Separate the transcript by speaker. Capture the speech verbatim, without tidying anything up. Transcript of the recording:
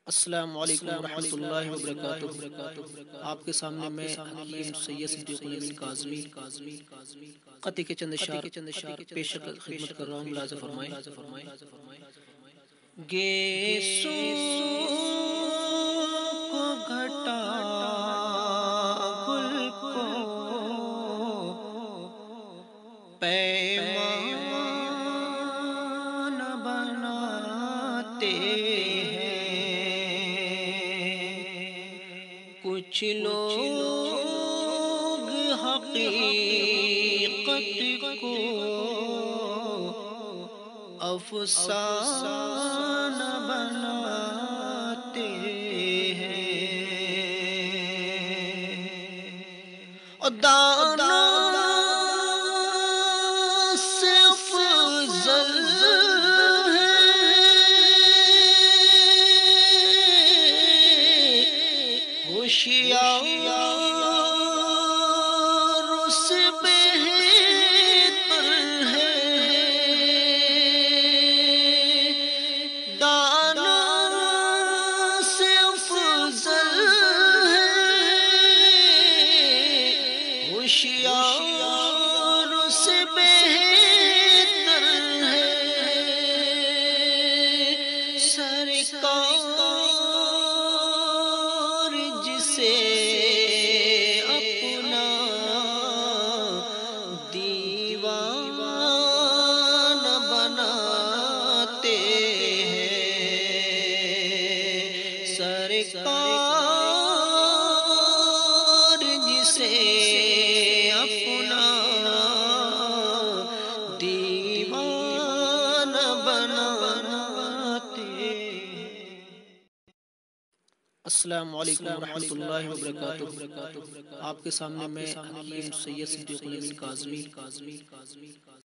Speaker 1: السلام علیکم ورحمۃ اللہ وبرکاتہ۔ آپ کے سامنے میں حکیم سید صدیق الامین کاظمی قطعے کے چند اشعار پیش خدمت کر رہا ہوں، ملاحظہ فرمائیں۔ گیسو کو گھٹا گل کو پیمان بناتے ہیں، کچھ لوگ حقیقت کو افسانہ بناتے ہیں، اور دانا سے افضل ہوشیار سے بہتر ہے، دانا سے افضل ہے، ہوشیار سے بہتر ہے، سرکار جسے اپنا دیوان بناتے ہیں، سرکار جسے اپنا دیوان بناتے ہیں۔ السلام علیکم ورحمۃ اللہ وبرکاتہ۔ آپ کے سامنے میں حکیم سید صدیق الامین کاظمی